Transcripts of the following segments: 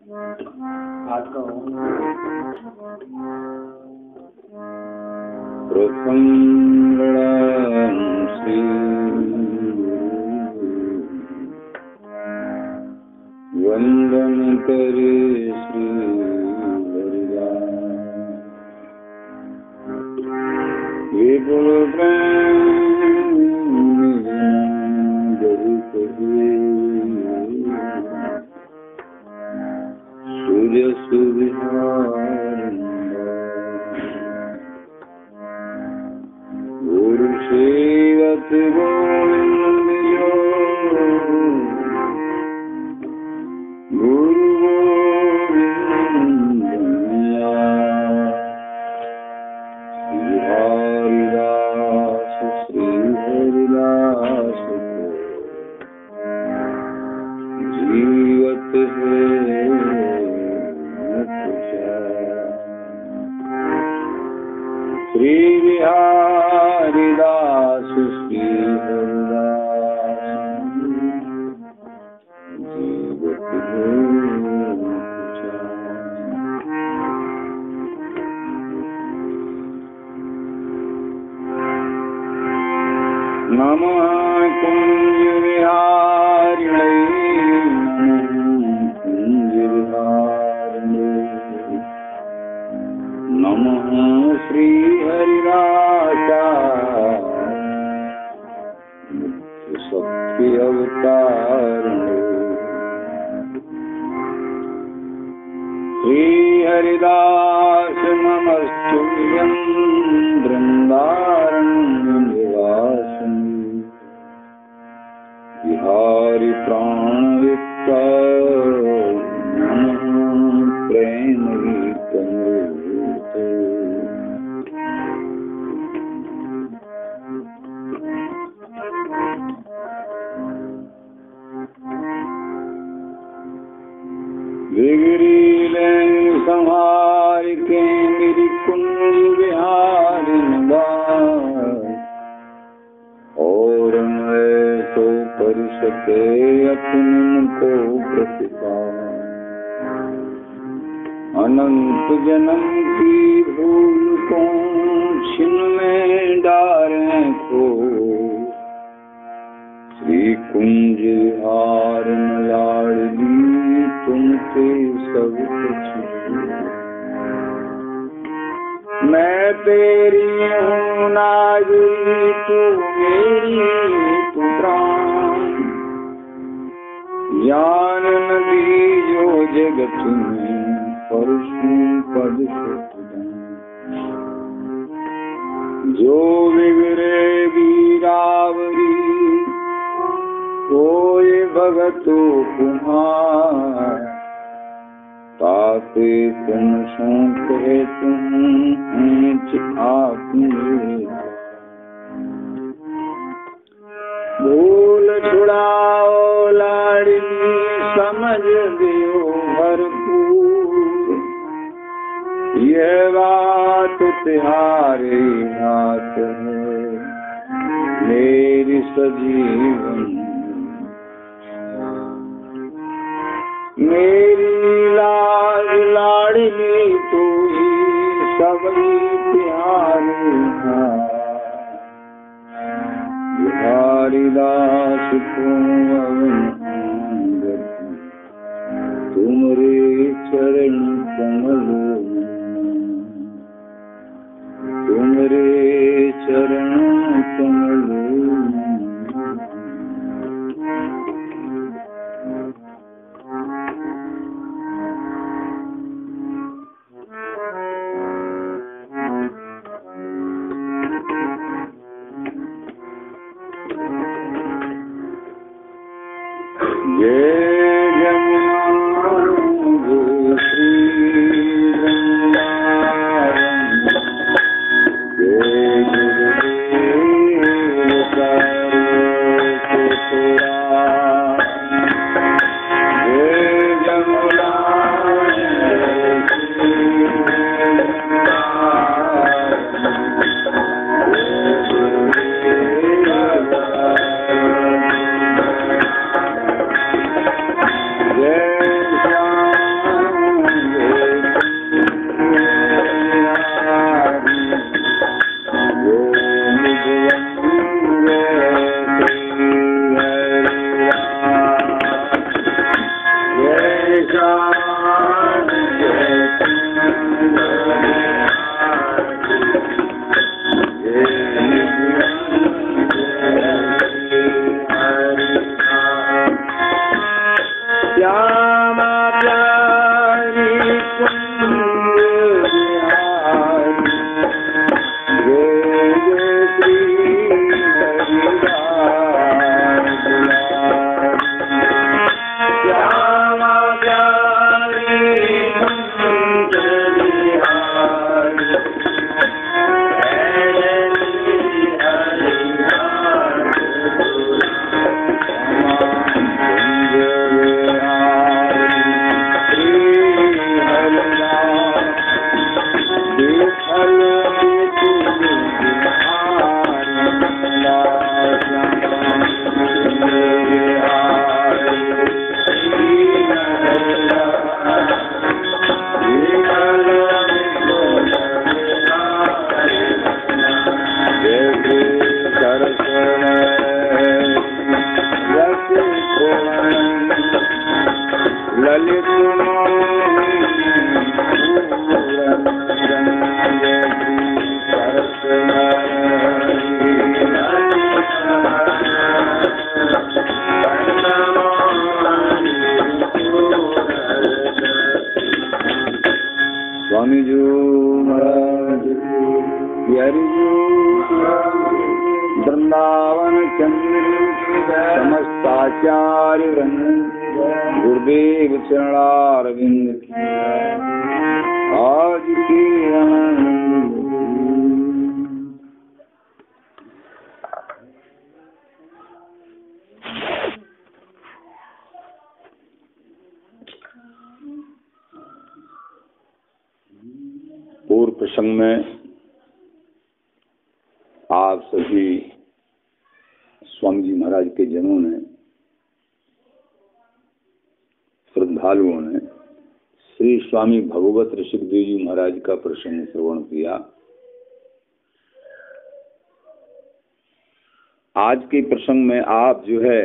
प्रथम श्री वंदन करे श्री विपुल प्रेम सूर्य सुविहार गुरु सेवत गोविंद गुरु गोविंद श्री हरिदास श्री हरिदास जीवत है श्री हरिदास श्री हरिदास जीवत नमः कुंज विहारिणे कुंज विहारिणे नमः श्री हरिदासा मुख्य सत्य अवतारिणे श्री हरिदास नमस्तुभ्यं वृंदारण्यनिवासिनी बिहारी प्राणवित्ता नमः प्रेमगीतमूर्ते बिगड़ी लेंग संहार के मेरी कुंज विहारी निवास और मैं तो कर सके अपने को प्रतिपाल अनंत जन्म की भूल को छिन में डारें को श्री कुंज विहार लाडली तुमसे सब कुछ मैं तेरी हूँ नागरी तू मेरी तू प्राण ज्ञान नदी जो जगत में परशु पद जो बिगड़े वीरावरी कोई भगतो कुमार ताते तुम सौंपे तुम आपने भूल छुड़ाओ लाडली समझ दियो भरपूर ये बात तुम्हारे हाथ है मेरी सजीवन मेरी लाज लाडली तू ही सबरी प्यारी हरिदास तुमरे चरण कमल तुमरे चरण कमल श्यामा प्यारी कुंज बिहारी, जय जय श्री हरिदास दुलारी। श्यामा प्यारी कुंज बिहारी, ललित स्वामी जी महाराज बिहारी जी वृंदावन चंद्र समस्ताचार्य गुरुदेव चरणारविंद आज की पूर्व प्रसंग में आप सभी स्वामी जी महाराज के जनों ने, श्रद्धालुओं ने श्री स्वामी भगवत ऋषिकदेव जी महाराज का प्रसंग श्रवण किया। आज के प्रसंग में आप जो है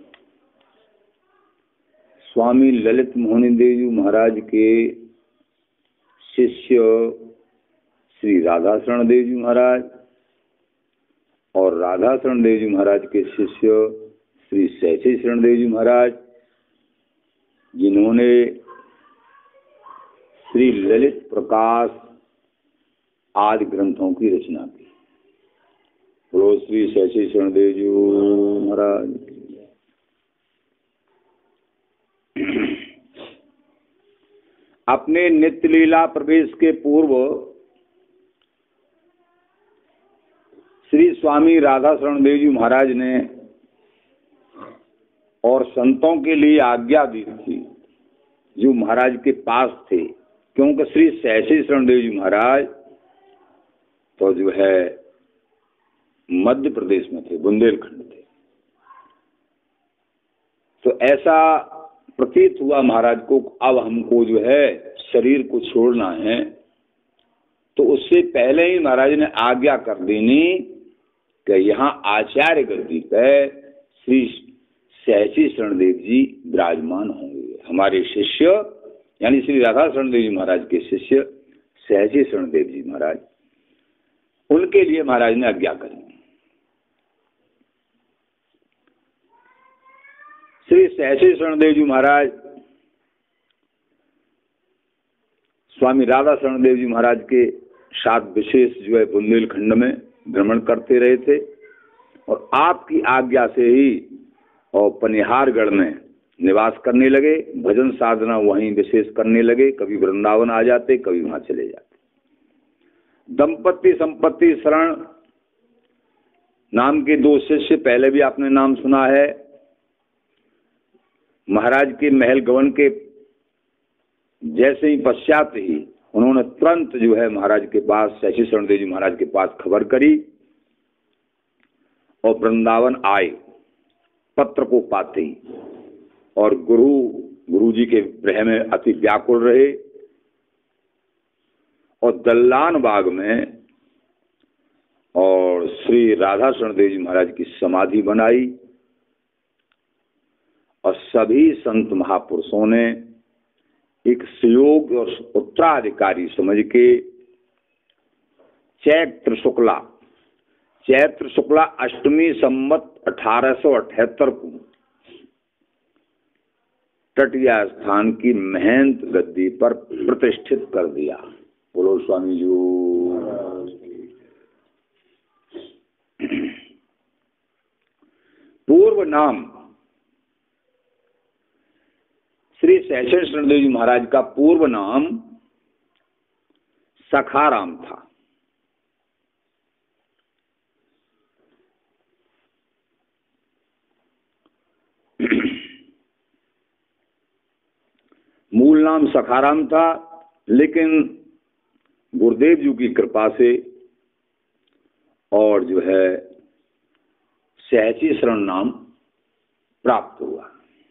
स्वामी ललित मोहनी देव जी महाराज के शिष्य श्री राधा शरण देव जी महाराज और राधा शरण देव जी महाराज के शिष्य श्री सहसी शरण देव जी महाराज, जिन्होंने श्री ललित प्रकाश आदि ग्रंथों की रचना की। बोलो श्री सहसी शरण देव जी महाराज। अपने नित्य लीला प्रवेश के पूर्व श्री स्वामी राधा शरण देव जी महाराज ने और संतों के लिए आज्ञा दी थी जो महाराज के पास थे, क्योंकि श्री सहसी शरण देव जी महाराज तो जो है मध्य प्रदेश में थे, बुंदेलखंड थे। तो ऐसा प्रतीत हुआ महाराज को अब हमको जो है शरीर को छोड़ना है, तो उससे पहले ही महाराज ने आज्ञा कर देनी कि यहाँ आचार्य गद्दी पे श्री सहसी शरण देव जी विराजमान होंगे। हमारे शिष्य यानी श्री राधा शरण देव जी महाराज के शिष्य सहसी शरण देव जी महाराज, उनके लिए महाराज ने आज्ञा करी। श्री सहसी शरण देव जी महाराज स्वामी राधा शरण देव जी महाराज के साथ विशेष जो है बुंदेलखंड में भ्रमण करते रहे थे और आपकी आज्ञा से ही और पनिहारगढ़ में निवास करने लगे। भजन साधना वहीं विशेष करने लगे, कभी वृंदावन आ जाते, कभी वहां चले जाते। दंपत्ति संपत्ति शरण नाम के दो शिष्य, पहले भी आपने नाम सुना है। महाराज के महल गवन के जैसे ही पश्चात ही उन्होंने तुरंत जो है महाराज के पास, सहसी शरण देव जी महाराज के पास खबर करी और वृंदावन आए पत्र को पाते ही, और गुरु जी के गृह में अति व्याकुल रहे और दल्लान बाग में और श्री राधा शरण देव जी महाराज की समाधि बनाई और सभी संत महापुरुषों ने एक सुयोग और उत्तराधिकारी समझ के चैत्र शुक्ला अष्टमी संवत 1878 को टटिया स्थान की महंत गद्दी पर प्रतिष्ठित कर दिया। बोलो स्वामी जी। पूर्व नाम श्री सहस्त्र शरणदेव जी महाराज का पूर्व नाम सखाराम था। मूल नाम सखाराम था, लेकिन गुरुदेव जी की कृपा से और जो है सहसी शरण नाम प्राप्त हुआ।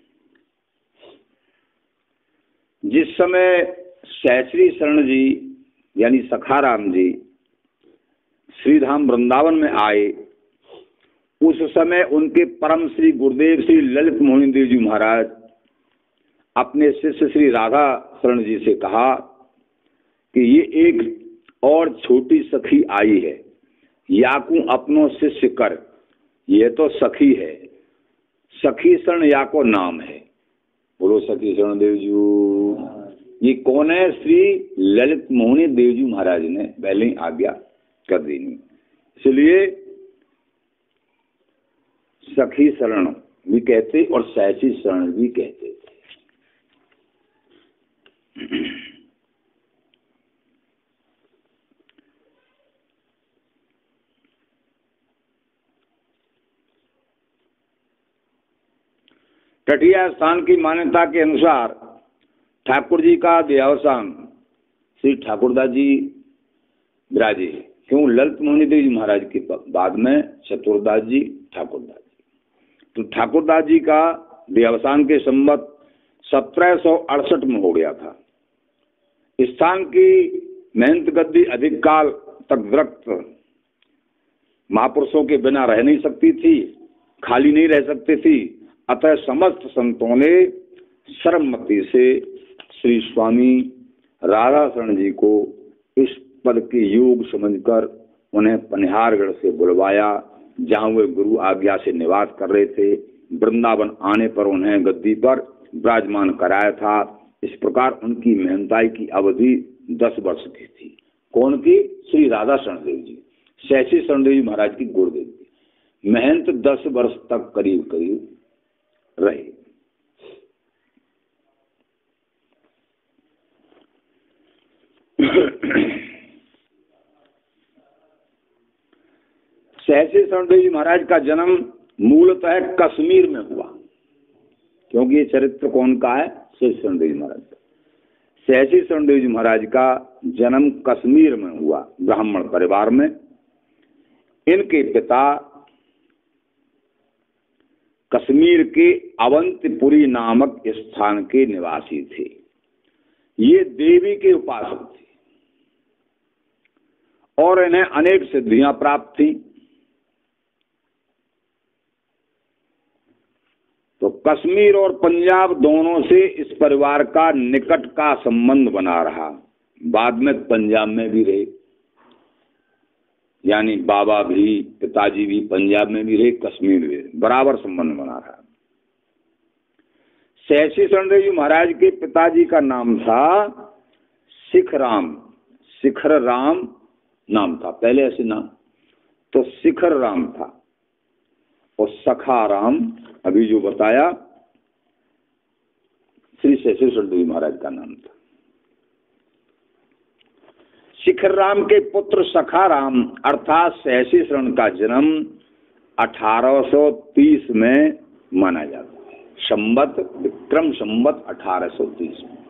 जिस समय सहस्री शरण जी यानी सखाराम जी श्रीधाम वृंदावन में आए, उस समय उनके परम श्री गुरुदेव श्री ललित मोहन देव जी महाराज अपने शिष्य श्री राधा शरण जी से कहा कि ये एक और छोटी सखी आई है, याकू अपनो शिष्य कर, ये तो सखी है, सखी शरण याको नाम है। बोलो सखी शरण देव जी। ये कौन है? श्री ललित मोहनी देव जी महाराज ने पहले ही आज्ञा कर दी, इसलिए सखी शरण भी कहते और सहसी शरण भी कहते थे। टटिया स्थान की मान्यता के अनुसार ठाकुर जी का देहावसान श्री ठाकुरदास जी विराजे। क्यों? ललित मोहनी देव जी महाराज के बाद में चतुरदास जी, ठाकुरदास जी। तो ठाकुरदास जी का देहावसान के संवत 1768 में हो गया था। स्थान की महंत गद्दी अधिक काल तक विरक्त महापुरुषों के बिना रह नहीं सकती थी, खाली नहीं रह सकती थी। अतः समस्त संतों ने सर्वमति से श्री स्वामी राधा शरण जी को इस पद के योग समझकर उन्हें पनिहारगढ़ से बुलवाया, जहां वे गुरु आज्ञा से निवास कर रहे थे। वृंदावन आने पर उन्हें गद्दी पर विराजमान कराया था। इस प्रकार उनकी महंताई की अवधि 10 वर्ष की थी। कौन की? श्री राधा शरण देव जी, सहसी शरण देव जी महाराज की गुरुदेव जी। महंत 10 वर्ष तक करीब करीब रहे। सहसी शरण देव जी महाराज का जन्म मूलतः कश्मीर में हुआ, क्योंकि ये चरित्र कौन का है? सहसी शरण देव जी महाराज का। सहसी शरण देव जी महाराज का जन्म कश्मीर में हुआ, ब्राह्मण परिवार में। इनके पिता कश्मीर के अवंतपुरी नामक स्थान के निवासी थे। ये देवी के उपासक थे और इन्हें अनेक सिद्धियां प्राप्त थी। तो कश्मीर और पंजाब दोनों से इस परिवार का निकट का संबंध बना रहा। बाद में पंजाब में भी रहे, यानी बाबा भी, पिताजी भी पंजाब में भी रहे, कश्मीर में भी रहे, बराबर संबंध बना रहा। सहसी शरण देव जी महाराज के पिताजी का नाम था शिखराम, शिखर राम नाम था पहले, ऐसे नाम तो शिखर राम था। और सखाराम अभी जो बताया श्री सहसी शरण देव जी महाराज का नाम था। शिखर राम के पुत्र सखाराम अर्थात सहसी शरण का जन्म 1830 में माना जाता है। संवत विक्रम संवत 1830 में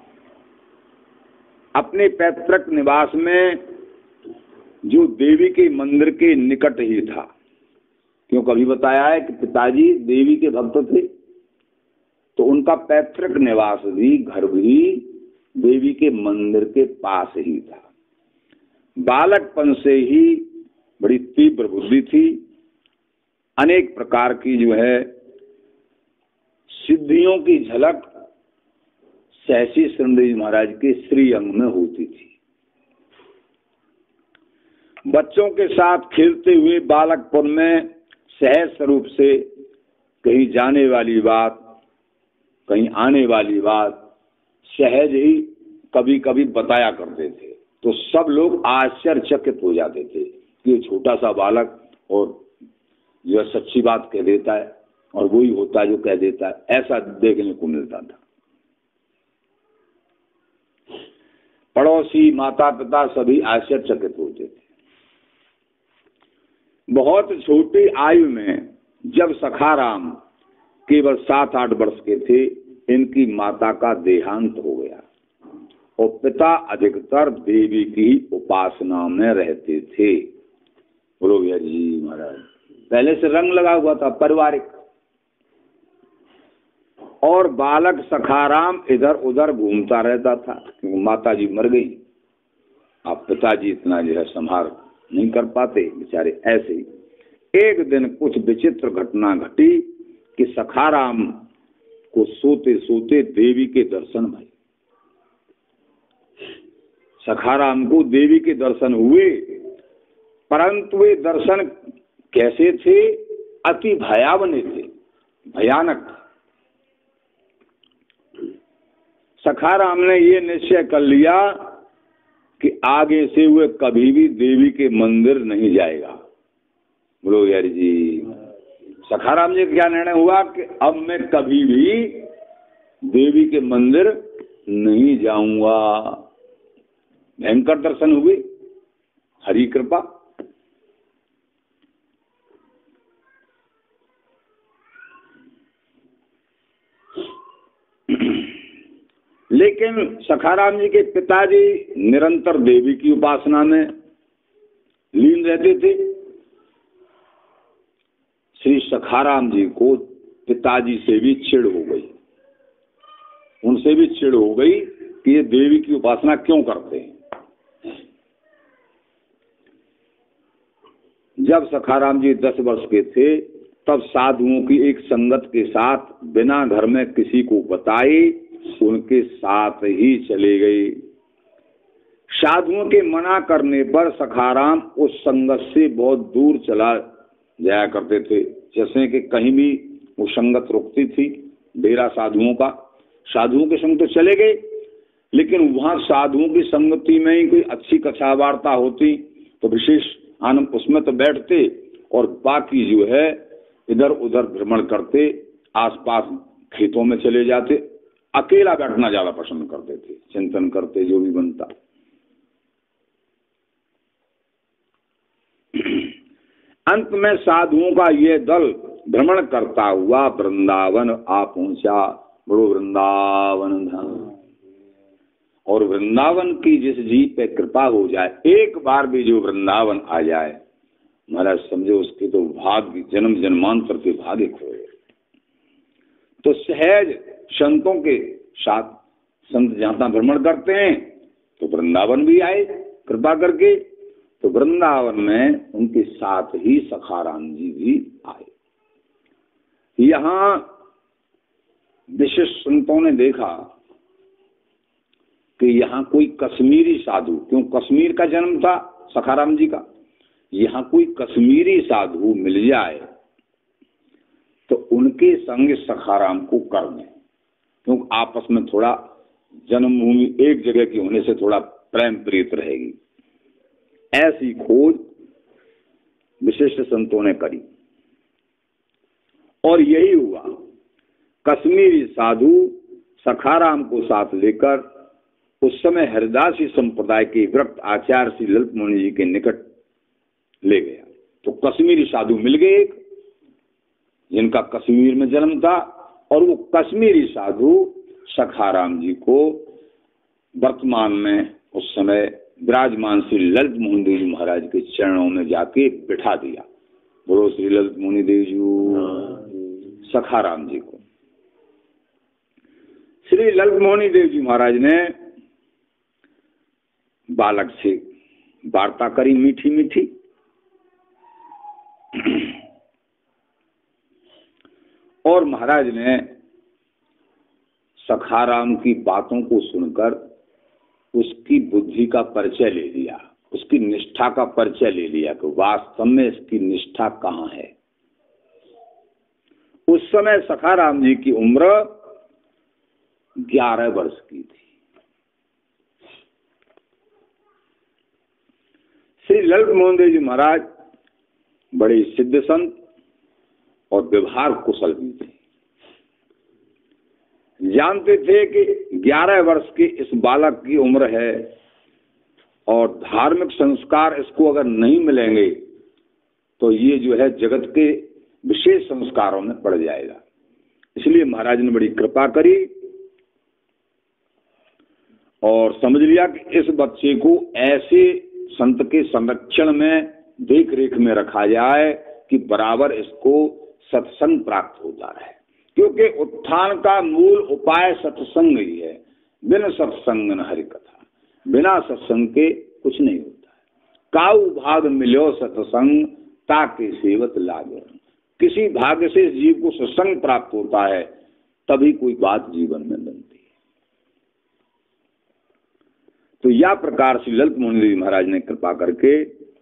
अपने पैतृक निवास में, जो देवी के मंदिर के निकट ही था। क्यों? कभी बताया है कि पिताजी देवी के भक्त थे, तो उनका पैतृक निवास भी, घर भी देवी के मंदिर के पास ही था। बालकपन से ही बड़ी तीव्र बुद्धि थी, अनेक प्रकार की जो है सिद्धियों की झलक सहसी शरण देव जी महाराज के श्री अंग में होती थी। बच्चों के साथ खेलते हुए बालकपन में सहज स्वरूप से कहीं जाने वाली बात कहीं आने वाली बात सहज ही कभी कभी बताया करते थे, तो सब लोग आश्चर्यचकित हो जाते थे कि ये छोटा सा बालक और जो सच्ची बात कह देता है और वही होता है जो कह देता है, ऐसा देखने को मिलता था। पड़ोसी, माता पिता सभी आश्चर्यचकित होते थे। बहुत छोटी आयु में जब सखाराम केवल 7-8 वर्ष के थे, इनकी माता का देहांत हो गया और पिता अधिकतर देवी की उपासना में रहते थे। बोलो भैया जी महाराज। पहले से रंग लगा हुआ था पारिवारिक, और बालक सखाराम इधर उधर घूमता रहता था क्योंकि माता जी मर गई। अब पिताजी इतना जो है संभाल नहीं कर पाते बेचारे। ऐसे ही एक दिन कुछ विचित्र घटना घटी कि सखाराम को सोते सोते देवी के दर्शन भये। सखाराम को देवी के दर्शन हुए, परंतु वे दर्शन कैसे थे? अति भयावने थे, भयानक। सखाराम ने ये निश्चय कर लिया कि आगे से वे कभी भी देवी के मंदिर नहीं जाएगा। बोलो यार जी। सखाराम जी का क्या निर्णय हुआ कि अब मैं कभी भी देवी के मंदिर नहीं जाऊंगा। भयंकर दर्शन हुए, हरि कृपा। लेकिन सखाराम जी के पिताजी निरंतर देवी की उपासना में लीन रहते थे। श्री सखाराम जी को पिताजी से भी चिढ़ हो गई, उनसे भी चिढ़ हो गई कि ये देवी की उपासना क्यों करते हैं। जब सखाराम जी 10 वर्ष के थे, तब साधुओं की एक संगत के साथ बिना घर में किसी को बताए उनके साथ ही चले गए। साधुओं के मना करने पर सखाराम उस संगत से बहुत दूर चला जाया करते थे। जैसे कि कहीं भी वो संगत रुकती थी, डेरा साधुओं का, साधुओं के संग तो चले गए, लेकिन वहां साधुओं की संगति में ही कोई अच्छी कथा वार्ता होती तो विशेष आनंद उसमें तो बैठते, और बाकी जो है इधर उधर भ्रमण करते, आसपास खेतों में चले जाते। अकेला बैठना ज्यादा पसंद करते थे, चिंतन करते जो भी बनता। अंत में साधुओं का ये दल भ्रमण करता हुआ वृंदावन आ पहुंचा। बड़ो वृंदावन धाम। और वृंदावन की जिस जी पे कृपा हो जाए, एक बार भी जो वृंदावन आ जाए, महाराज समझो उसके तो भाग्य जन्म जन्मांतर के भाग्य खोए। तो सहज संतों के साथ संत जहां भ्रमण करते हैं तो वृंदावन भी आए कृपा करके। तो वृंदावन में उनके साथ ही सखाराम जी भी आए। यहां विशिष्ट संतों ने देखा कि यहाँ कोई कश्मीरी साधु, क्यों कश्मीर का जन्म था सखाराम जी का, यहाँ कोई कश्मीरी साधु मिल जाए तो उनके संग सखाराम को कर दें, क्योंकि आपस में थोड़ा जन्मभूमि एक जगह की होने से थोड़ा प्रेम प्रीत रहेगी। ऐसी खोज विशिष्ट संतों ने करी और यही हुआ। कश्मीरी साधु सखाराम को साथ लेकर उस समय हरिदासी संप्रदाय के विरक्त आचार्य श्री ललित मुनि जी के निकट ले गया। तो कश्मीरी साधु मिल गए एक, जिनका कश्मीर में जन्म था, और वो कश्मीरी साधु सखाराम जी को वर्तमान में उस समय विराजमान श्री ललित मोहन देव जी महाराज के चरणों में जाके बिठा दिया। बोलो श्री ललित मोहन देव जी। सखाराम जी को श्री ललित मोहन देव जी महाराज ने बालक से वार्ता करी मीठी मीठी। और महाराज ने सखाराम की बातों को सुनकर उसकी बुद्धि का परिचय ले लिया, उसकी निष्ठा का परिचय ले लिया कि वास्तव में इसकी निष्ठा कहाँ है। उस समय सखाराम जी की उम्र 11 वर्ष की थी। श्री ललित मोहन देव जी महाराज बड़े सिद्ध संत और व्यवहार कुशल भी थे। जानते थे कि 11 वर्ष के इस बालक की उम्र है और धार्मिक संस्कार इसको अगर नहीं मिलेंगे तो ये जो है जगत के विशेष संस्कारों में पड़ जाएगा। इसलिए महाराज ने बड़ी कृपा करी और समझ लिया कि इस बच्चे को ऐसे संत के संरक्षण में देख रेख में रखा जाए कि बराबर इसको सत्संग प्राप्त होता रहे, क्योंकि उत्थान का मूल उपाय सत्संग ही है। बिन सत्संग न हरि कथा, बिना सत्संग के कुछ नहीं होता है। काऊ भाग मिलो सत्संग ताके सेवत लागे। किसी भाग्य से जीव को सत्संग प्राप्त होता है तभी कोई बात जीवन में बनती है। तो यह प्रकार से ललित मोहन देव महाराज ने कृपा करके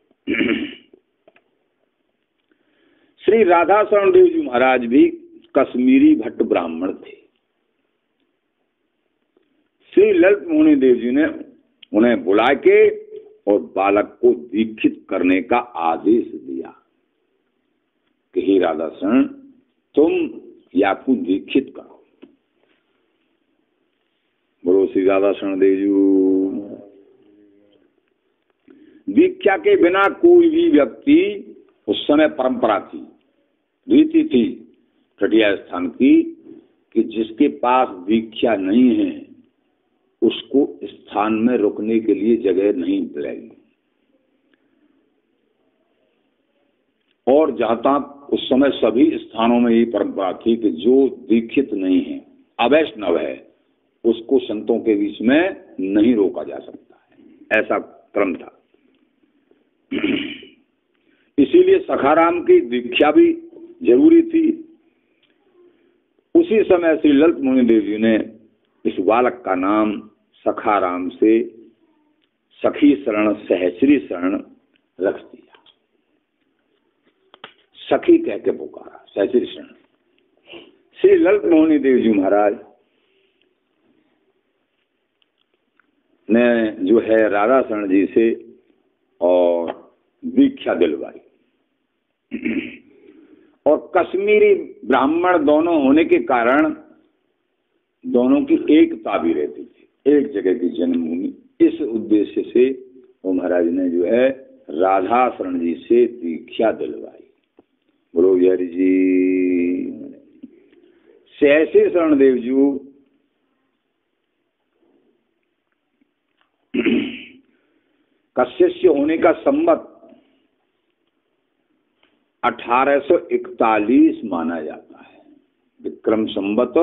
श्री राधा शरण देव जी महाराज भी कश्मीरी भट्ट ब्राह्मण थे। श्री ललित मोहन देव जी ने उन्हें बुला के और बालक को दीक्षित करने का आदेश दिया कि हे राधा शरण, तुम याकू दीक्षित करो। बोलो श्री राधा शरण देव जी। दीक्षा के बिना कोई भी व्यक्ति, उस समय परंपरा थी, रीति थी कटिया स्थान की, कि जिसके पास दीक्षा नहीं है उसको स्थान में रुकने के लिए जगह नहीं मिलेगी। और जहां तक उस समय सभी स्थानों में ये परंपरा थी कि जो दीक्षित नहीं है, अवैष्णव है, उसको संतों के बीच में नहीं रोका जा सकता है, ऐसा क्रम था। इसीलिए सखाराम की दीक्षा भी जरूरी थी। उसी समय श्री ललित मोहन देव जी ने इस बालक का नाम सखाराम से सखी शरण सहचरी शरण रख दिया। सखी कह के पुकारा, सहचरी शरण। श्री ललित मोहन देव जी महाराज ने जो है राधा शरण जी से और दीक्षा दिलवाई। और कश्मीरी ब्राह्मण दोनों होने के कारण दोनों की एकता भी रहती थी, एक जगह की जन्मभूमि। इस उद्देश्य से वो महाराज ने जो है राधा शरण जी से दीक्षा दिलवाई। बोलो हरि जी। सहचरी शरण देव जी का शिष्य होने का संवत 1841 माना जाता है। विक्रम संवत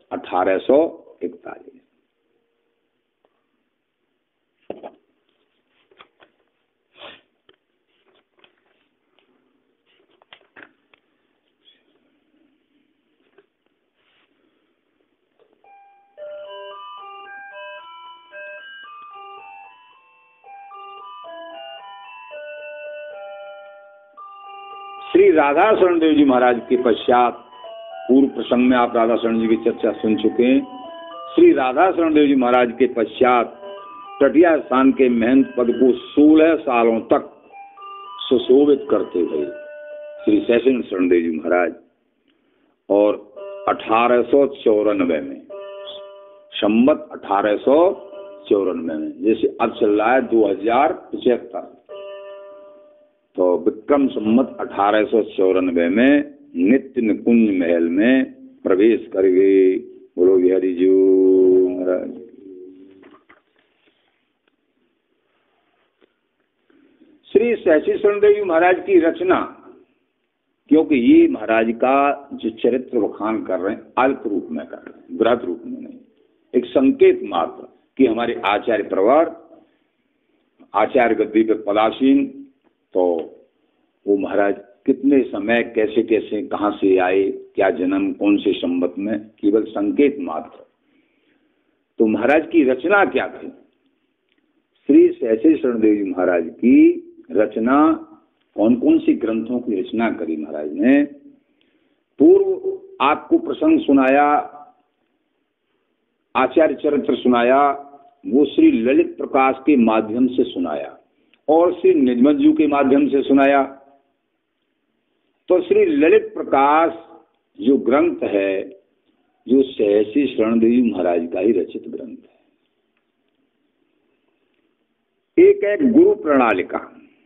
1841। श्री राधा शरण देव जी महाराज के पश्चात, पूर्व प्रसंग में आप राधा शरण जी की चर्चा सुन चुके हैं। श्री राधा शरण देव जी महाराज के पश्चात तटिया स्थान के महंत पद को 16 सालों तक सुशोभित करते हुए श्री सहचरी शरण देव जी महाराज, और 1894 में, संवत 1894 में, जैसे अब चल रहा है 2075, तो विक्रम संवत 1894 में नित्य निकुंज महल में प्रवेश कर गए। बोलो हरि जी महाराज। श्री सहचरी शरण देव जी महाराज की रचना, क्योंकि ये महाराज का जो चरित्र बखान कर रहे हैं अल्प रूप में कर रहे हैं, बृहत रूप में नहीं, एक संकेत मात्र कि हमारे आचार्य प्रवर, आचार्य गद्दी पे पदासीन, तो वो महाराज कितने समय, कैसे कैसे, कहाँ से आए, क्या जन्म, कौन से संवत में, केवल संकेत मात्र। तो महाराज की रचना क्या थी? श्री सहचरी शरण देव जी महाराज की रचना, कौन कौन सी ग्रंथों की रचना करी महाराज ने? पूर्व आपको प्रसंग सुनाया आचार्य चरित्र सुनाया वो श्री ललित प्रकाश के माध्यम से सुनाया और श्री निजमज्जू के माध्यम से सुनाया। तो श्री ललित प्रकाश जो ग्रंथ है जो सहसी शरण देवी महाराज का ही रचित ग्रंथ है। एक है गुरु प्रणालिका,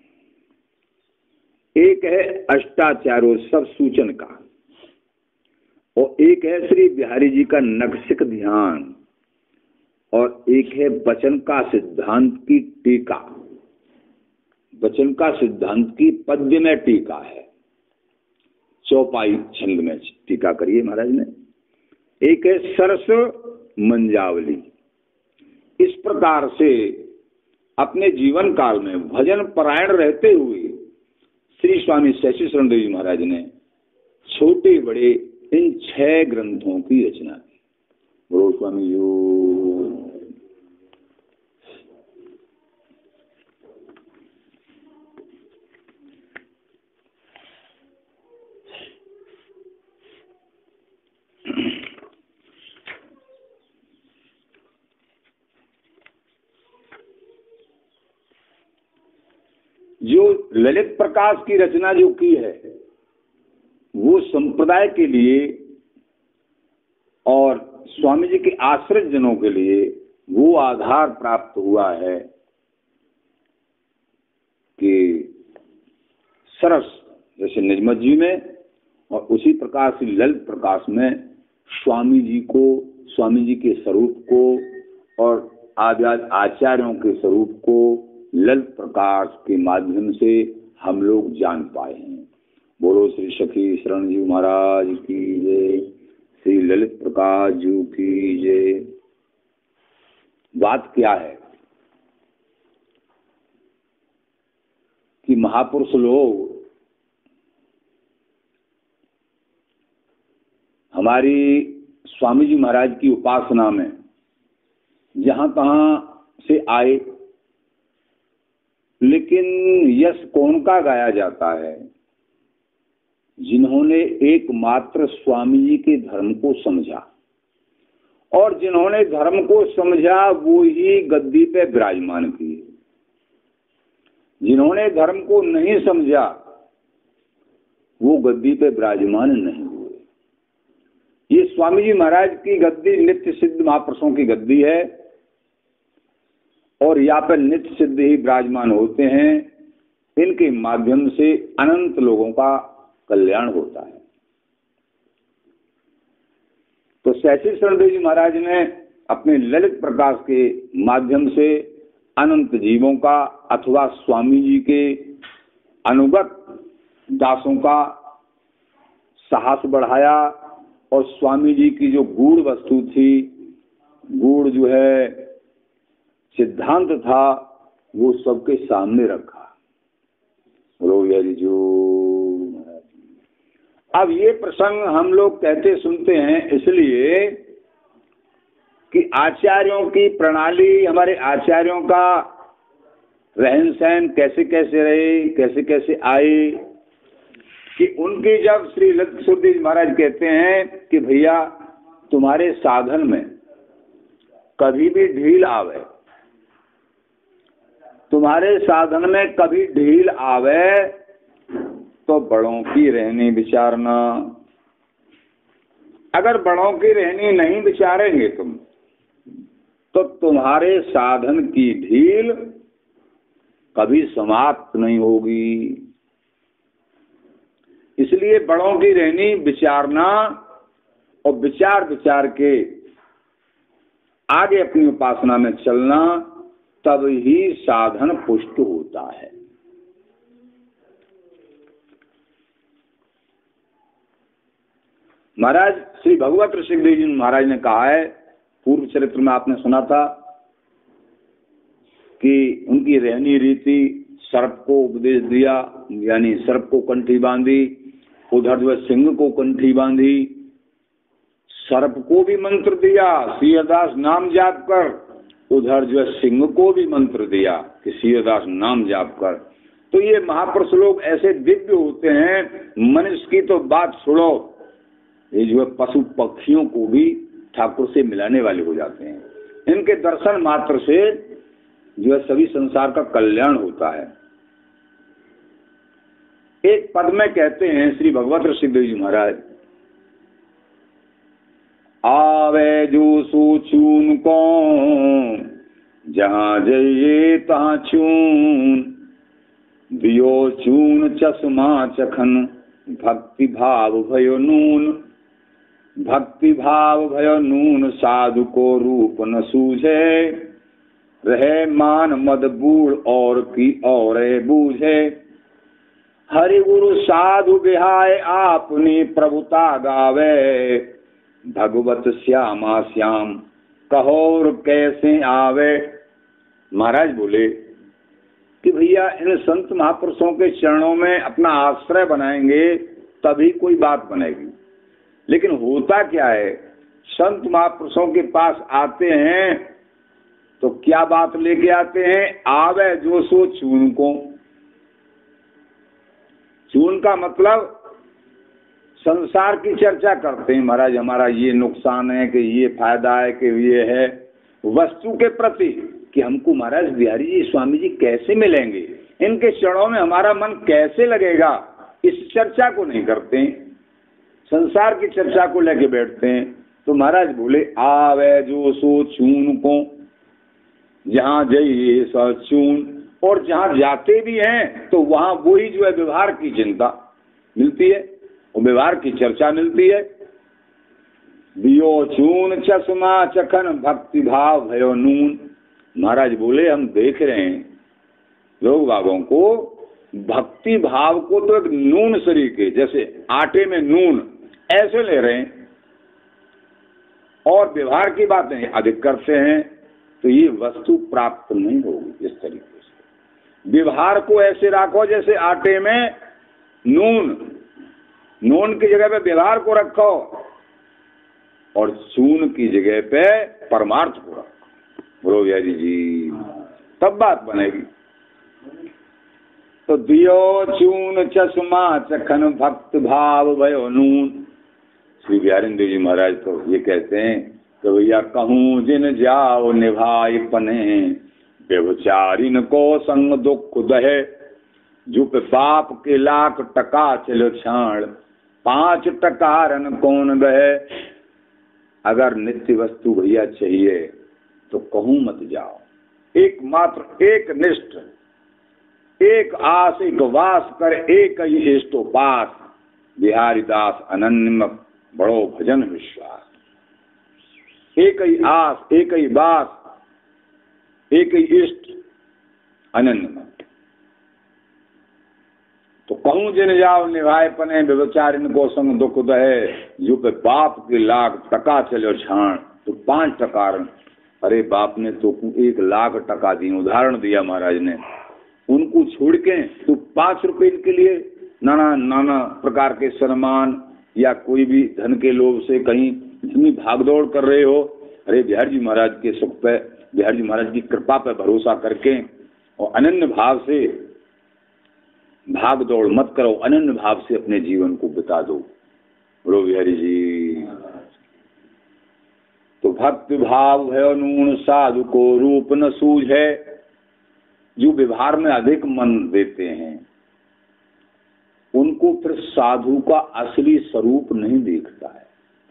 एक है अष्टाचारोत्सव सूचन का, और एक है श्री बिहारी जी का नखशिख ध्यान, और एक है वचन का सिद्धांत की टीका। वचन का सिद्धांत की पद्य में टीका है, चौपाई छंद में टीका करिए महाराज ने। एक है सरस मंजावली। इस प्रकार से अपने जीवन काल में भजन परायण रहते हुए श्री स्वामी सहसी शरण देव जी महाराज ने छोटे बड़े इन 6 ग्रंथों की रचना की। बोलो स्वामी जी। जो ललित प्रकाश की रचना जो की है वो संप्रदाय के लिए और स्वामी जी के आश्रित जनों के लिए वो आधार प्राप्त हुआ है कि सरस जैसे निजमत जी में और उसी प्रकार से ललित प्रकाश में स्वामी जी को, स्वामी जी के स्वरूप को और आद्याद आचार्यों के स्वरूप को ललित प्रकाश के माध्यम से हम लोग जान पाए हैं। बोलो श्री सखी शरण जी महाराज की जय, श्री ललित प्रकाश जी की जय। बात क्या है कि महापुरुष लोग हमारी स्वामी जी महाराज की उपासना में जहां तहां से आए, लेकिन यश कौन का गाया जाता है? जिन्होंने एकमात्र स्वामी जी के धर्म को समझा, और जिन्होंने धर्म को समझा वो ही गद्दी पे विराजमान किए। जिन्होंने धर्म को नहीं समझा वो गद्दी पे विराजमान नहीं हुए। ये स्वामी जी महाराज की गद्दी नित्य सिद्ध महापुरुषों की गद्दी है और यहाँ पर नित्य सिद्ध ही विराजमान होते हैं। इनके माध्यम से अनंत लोगों का कल्याण होता है। तो सहसी शरण देव जी महाराज ने अपने ललित प्रकाश के माध्यम से अनंत जीवों का अथवा स्वामी जी के अनुगत दासों का साहस बढ़ाया और स्वामी जी की जो गूढ़ वस्तु थी, गूढ़ जो है सिद्धांत था, वो सबके सामने रखा। जो अब ये प्रसंग हम लोग कहते सुनते हैं इसलिए कि आचार्यों की प्रणाली, हमारे आचार्यों का रहन सहन कैसे कैसे रहे, कैसे कैसे आए, कि उनकी जब श्री ललित सुरदेव महाराज कहते हैं कि भैया तुम्हारे साधन में कभी भी ढील आवे, तुम्हारे साधन में कभी ढील आवे तो बड़ों की रहनी विचारना। अगर बड़ों की रहनी नहीं विचारेंगे तुम तो तुम्हारे साधन की ढील कभी समाप्त नहीं होगी। इसलिए बड़ों की रहनी विचारना और विचार विचार के आगे अपनी उपासना में चलना, तब ही साधन पुष्ट होता है। महाराज श्री भगवत ऋषिदेव जी महाराज ने कहा है, पूर्व चरित्र में आपने सुना था कि उनकी रहनी रीति सर्प को उपदेश दिया, यानी सर्प को कंठी बांधी, उधर जो सिंह को कंठी बांधी, सर्प को भी मंत्र दिया सियदास नाम जाप कर, उधर जो सिंह को भी मंत्र दिया कि सियदास नाम जाप कर। तो ये महापुरुष लोग ऐसे दिव्य होते हैं, मनुष्य की तो बात छोड़ो, ये जो है पशु पक्षियों को भी ठाकुर से मिलाने वाले हो जाते हैं। इनके दर्शन मात्र से जो है सभी संसार का कल्याण होता है। एक पद में कहते हैं श्री भगवत ऋषिदेव जी महाराज, आवे जो सो चून को जहां जाइए तहां चून, दियो चून चश्मा चखन भक्ति भाव भयो नून, भक्ति भाव भयो नून साधु को रूप न सूझे, रहे मान मद बूढ़ और की और बूझे, हरि गुरु साधु बिहाय आपनी प्रभुता गावे, भगवत श्यामा श्याम कहोर कैसे आवे। महाराज बोले कि भैया इन संत महापुरुषों के चरणों में अपना आश्रय बनाएंगे तभी कोई बात बनेगी। लेकिन होता क्या है, संत महापुरुषों के पास आते हैं तो क्या बात लेके आते हैं, आवे जो सो चून को। चून का मतलब संसार की चर्चा करते हैं, महाराज हमारा ये नुकसान है कि ये फायदा है कि ये है, वस्तु के प्रति कि हमको महाराज बिहारी जी स्वामी जी कैसे मिलेंगे, इनके चरणों में हमारा मन कैसे लगेगा, इस चर्चा को नहीं करते हैं, संसार की चर्चा को लेके बैठते हैं। तो महाराज बोले आवे जो सो चून को, जहां जाइए सो चून, और जहां जाते भी हैं तो वहां वही जो है व्यवहार की चिंता मिलती है, वो व्यवहार की चर्चा मिलती है। दियो चून चश्मा चखन भक्ति भाव भयो नून। महाराज बोले हम देख रहे हैं लोग बागों को, भक्ति भाव को तो एक नून सरीके जैसे आटे में नून ऐसे ले रहे हैं, और व्यवहार की बातें अधिक करते हैं, तो ये वस्तु प्राप्त नहीं होगी। इस तरीके से व्यवहार को ऐसे रखो जैसे आटे में नून, नून की जगह पे व्यवहार को रखो और चून की जगह पे परमार्थ को रखो। बोलो बिहारी जी, तब बात बनेगी। तो दियो चून चश्मा चखन भक्त भाव भयो नून। श्री बिहारी देव जी महाराज तो ये कहते हैं कि भैया कहूँ जिन जाओ निभाई पने, व्यभिचारिन को संग दुख दहे, जुप बाप के लाख टका चलो छाण, 5 टकारन कौन दहे। अगर नित्य वस्तु भैया चाहिए तो कहूँ मत जाओ, एकमात्र एक निष्ठ, एक आस एक वास कर, एक ही इष्टोपास, बिहारी दास अनन्य बड़ो भजन विश्वास। एक ही आस एक ही वास एक ही इष्ट अनन्य। तो कहूँ जिन जाओ निभाए पने, व्यभिचारिन को संग दुख दहे, युग बाप के लाख टका चलो छाण। तो 5 टकार, अरे बाप ने तो 1 लाख टका दिए, उदाहरण दिया महाराज ने, उनको छोड़ के तो 5 रुपए के लिए नाना प्रकार के सम्मान या कोई भी धन के लोभ से कहीं इतनी भागदौड़ कर रहे हो। अरे बिहारी जी महाराज के सुख पे, बिहारी जी महाराज की कृपा पे भरोसा करके और अनन्य भाव से भाग दौड़ मत करो, अनन्य भाव से अपने जीवन को बिता दो। बोलो बिहारी जी। तो भक्ति भाव भयो नून साधु को रूप न सूझे। जो व्यवहार में अधिक मन देते हैं उनको फिर साधु का असली स्वरूप नहीं दिखता है,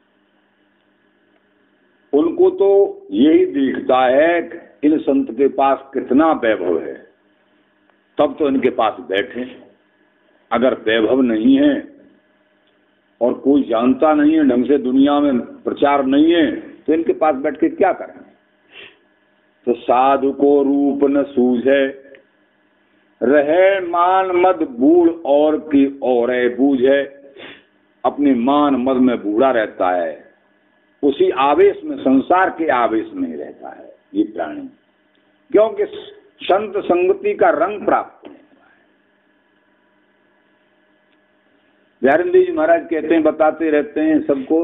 उनको तो यही दिखता है इन संत के पास कितना वैभव है, तब तो इनके पास बैठे। अगर वैभव नहीं है और कोई जानता नहीं है ढंग से, दुनिया में प्रचार नहीं है, तो इनके पास बैठ के क्या करें। तो साधु को रूप न सूझे, रहे मान मद बूढ़ और की और बूझे। अपने मान मद में बूढ़ा रहता है, उसी आवेश में, संसार के आवेश में ही रहता है ये प्राणी, क्योंकि संत संगति का रंग प्राप्त नहीं हुआ है। बिहारी जी महाराज कहते हैं, बताते रहते हैं सबको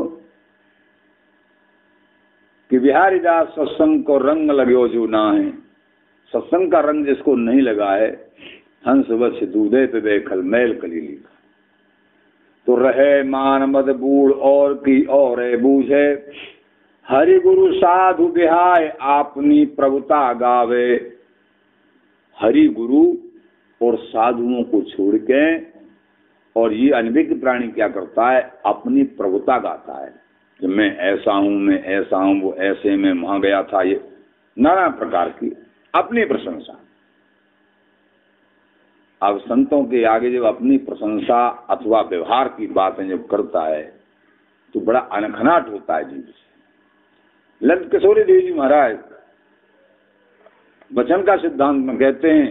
कि बिहारी दास सत्संग को रंग लगो जो ना है। सत्संग का रंग जिसको नहीं लगा है, हंस वत्स दूधे पे बेखल मैल कली लिखा। तो रहे मान मद बूढ़ और की और बूझे, हरि गुरु साधु बिहाय आपनी प्रभुता गावे। हरि गुरु और साधुओं को छोड़ के और ये अनभिज्ञ प्राणी क्या करता है, अपनी प्रभुता गाता है कि मैं ऐसा हूं, मैं ऐसा हूं, वो ऐसे में वहां गया था, ये नाना प्रकार की अपनी प्रशंसा। अब संतों के आगे जब अपनी प्रशंसा अथवा व्यवहार की बातें जब करता है तो बड़ा अनखनाट होता है जीव से। ललित किशोरी देव जी महाराज वचन का सिद्धांत में कहते हैं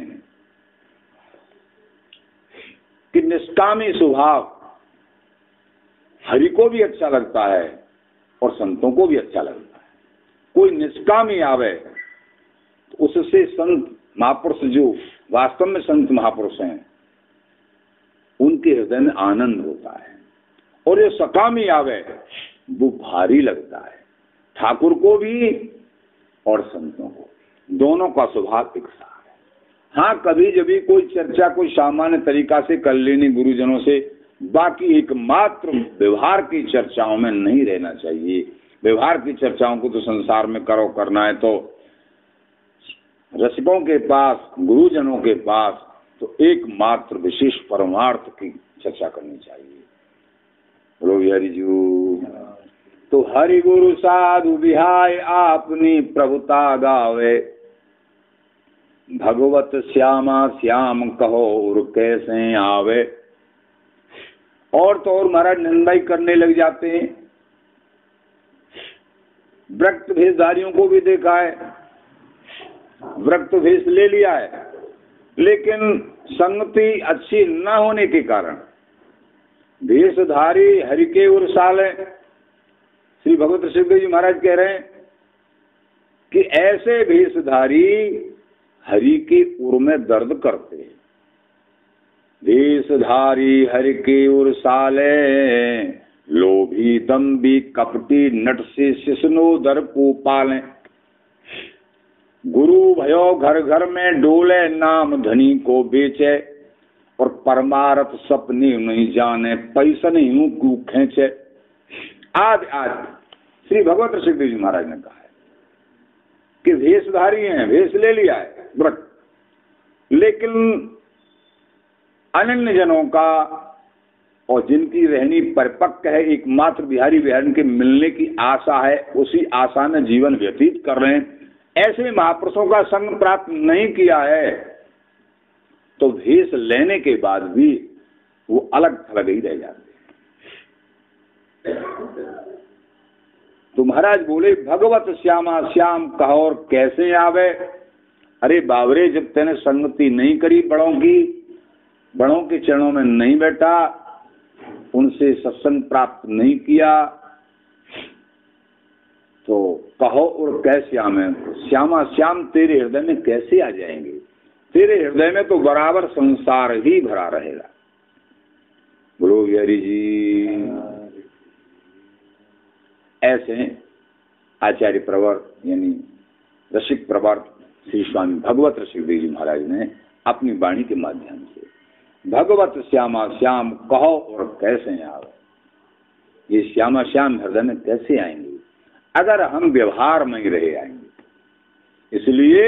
कि निष्कामी स्वभाव हरि को भी अच्छा लगता है और संतों को भी अच्छा लगता है। कोई निष्कामी आवे तो उससे संत महापुरुष जो वास्तव में संत महापुरुष हैं उनके हृदय में आनंद होता है, और ये सकामी आवे वो भारी लगता है, ठाकुर को भी और संतों को, दोनों का स्वभाव एक सा है। हाँ, कभी जब भी कोई चर्चा कोई सामान्य तरीका से कर लेनी गुरुजनों से, बाकी एकमात्र व्यवहार की चर्चाओं में नहीं रहना चाहिए। व्यवहार की चर्चाओं को तो संसार में करो, करना है तो रसिकों के पास, गुरुजनों के पास तो एकमात्र विशेष परमार्थ की चर्चा करनी चाहिए। बोलो हरि जी। तो हरि गुरु साधु बिहाय आपनी प्रभुता गावे। भगवत श्यामा श्याम कहो और कैसे आवे। और तो और महाराज निंदा ही करने लग जाते हैं। व्रत भेषधारियों को भी देखा है, व्रत भेष ले लिया है, लेकिन संगति अच्छी न होने के कारण भेषधारी हरि के उर साले। श्री भगवत ऋषिदेव जी महाराज कह रहे हैं कि ऐसे भेषधारी हरि के उर में दर्द करते हैं। भेषधारी हरि के उर साले, लोभी दम्भी कपटी नट से शिशनो दर को पाले। गुरु भयो घर घर में डोले, नाम धनी को बेचे, और परमारथ सपने नहीं जाने, पैसन यूं क्यों खेचे। आज श्री भगवत ऋषिदेव जी महाराज ने कहा है कि भेषधारी हैं, भेष ले लिया है व्रत, लेकिन अनन्य जनों का और जिनकी रहनी परिपक्व है, एकमात्र बिहारी बिहारी के मिलने की आशा है, उसी आशा में जीवन व्यतीत कर रहे हैं, ऐसे महापुरुषों का संग प्राप्त नहीं किया है तो भेष लेने के बाद भी वो अलग थलग ही रह जाते हैं। तो महाराज बोले भगवत श्यामा श्याम कहो और कैसे आवे। अरे बाबरे, जब तेने संगति नहीं करी बड़ों की, बड़ों के चरणों में नहीं बैठा, उनसे सत्संग प्राप्त नहीं किया, तो कहो और कैसे आवे। श्यामा श्याम तेरे हृदय में कैसे आ जाएंगे। तेरे हृदय में तो बराबर संसार ही भरा रहेगा। बोलो हरि जी। ऐसे आचार्य प्रवर यानी रसिक प्रवर श्री स्वामी भगवत ऋषिदेव जी महाराज ने अपनी वाणी के माध्यम से भगवत श्यामा श्याम कहो और कैसे आवे। ये श्यामा श्याम हृदय में कैसे आएंगे अगर हम व्यवहार में ही रहे आएंगे। इसलिए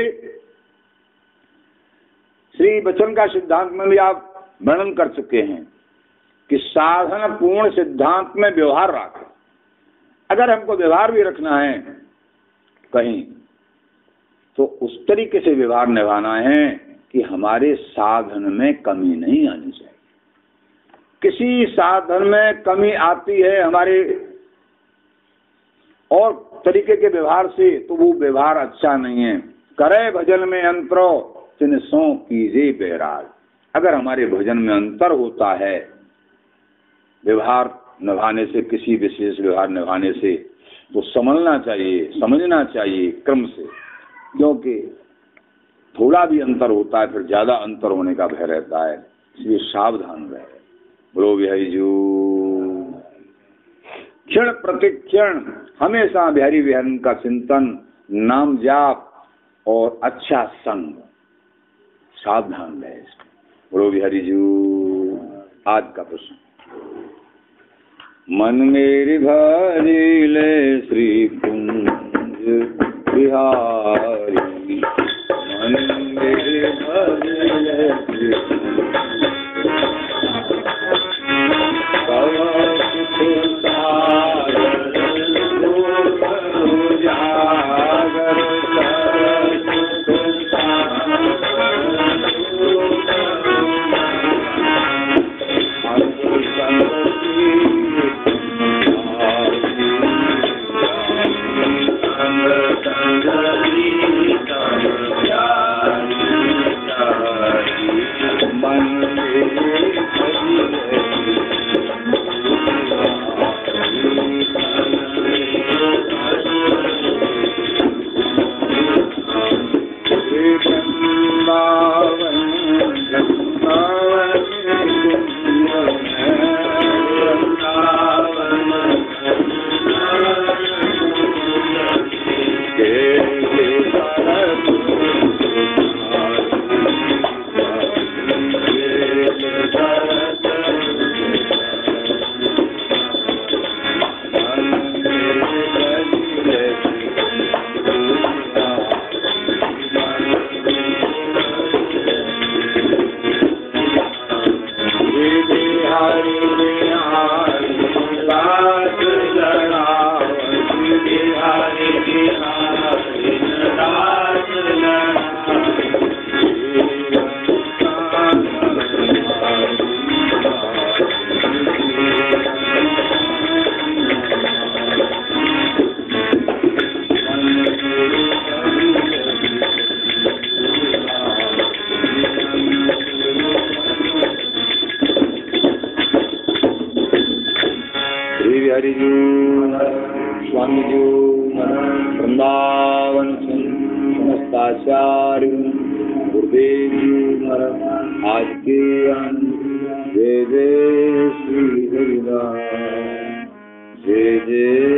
श्री वचन का सिद्धांत में भी आप वर्णन कर चुके हैं कि साधन पूर्ण सिद्धांत में व्यवहार रखें। अगर हमको व्यवहार भी रखना है कहीं, तो उस तरीके से व्यवहार निभाना है कि हमारे साधन में कमी नहीं आनी चाहिए। किसी साधन में कमी आती है हमारे और तरीके के व्यवहार से, तो वो व्यवहार अच्छा नहीं है। करे भजन में अंतरो तिन सो कीजे बैराग। अगर हमारे भजन में अंतर होता है व्यवहार निभाने से, किसी विशेष व्यवहार निभाने से, तो समझना चाहिए, समझना चाहिए क्रम से, क्योंकि थोड़ा भी अंतर होता है फिर ज्यादा अंतर होने का भय रहता है। इसलिए सावधान रहे। बोलो बिहारी जी। क्षण प्रतिक्षण हमेशा बिहारी बिहारी का चिंतन, नाम जाप और अच्छा संग, सावधान रहे। बोलो बिहारी जी। आज का प्रश्न। मन मेरी भरी ले श्री कुंज बिहारी, मन मेरी भरी ले श्री हरि जी, स्वामी जी, वृंदावन समस्ताचार्य गुरुदेव जी, आज के जय जय श्री हरिदास, जय जय